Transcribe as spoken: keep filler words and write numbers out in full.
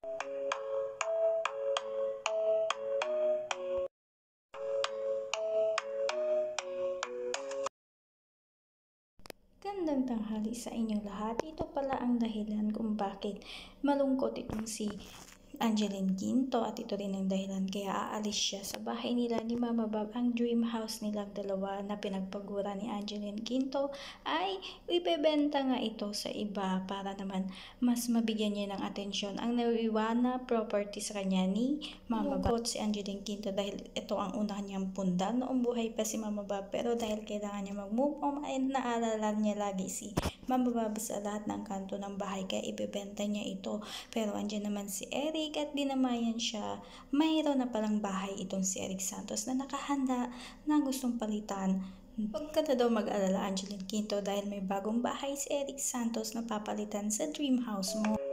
Gandang tanghali sa inyong lahat. Ito pala ang dahilan kung bakit malungkot itong si Angeline Ginto at ito rin ang dahilan kaya aalis siya sa bahay nila ni Mama Bob. Ang dream house nilang dalawa na pinagpagura ni Angeline Ginto ay ibebenta nga ito sa iba para naman mas mabigyan niya ng atensyon ang naiwana property sa kanya ni Mama Bob. Si Angeline Ginto dahil ito ang una niyang pundal noong buhay pa si Mama Bob, pero dahil kailangan niya mag-move on ay naalala niya lagi si Mama Bob sa lahat ng kanto ng bahay kaya ibebenta niya ito. Pero andyan naman si Eric at dinamayan siya. Mayroon na palang bahay itong si Eric Santos na nakahanda na gustong palitan. Huwag ka na daw mag-alala, Angeline Ginto, dahil may bagong bahay si Eric Santos na papalitan sa dream house mo.